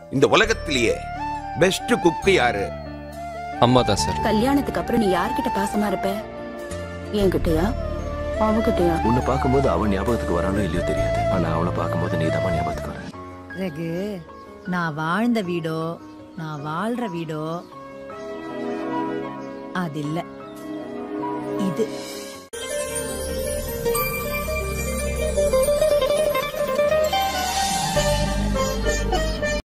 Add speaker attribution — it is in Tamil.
Speaker 1: இந்த உலகத்திலேயே பெஸ்ட் குக்கு யாரு?
Speaker 2: அம்மா தான் சார்.
Speaker 3: கல்யாணத்துக்கு அப்புறம் நீ யார்கிட்ட பாசமா இருப்ப? என்கிட்டயா அவகிட்டயா?
Speaker 4: உன்னை பார்க்கும்போது அவன் ஞாபகத்துக்கு வரானோ இல்லையோ தெரியாது. ஆனா அவளை பார்க்கும்போது நீ தான் ஞாபகத்துக்கு வர.
Speaker 5: ரகு, நான் வாழ்ந்த வீடோ நான் வாழ்ற வீடோ அது இல்ல, இது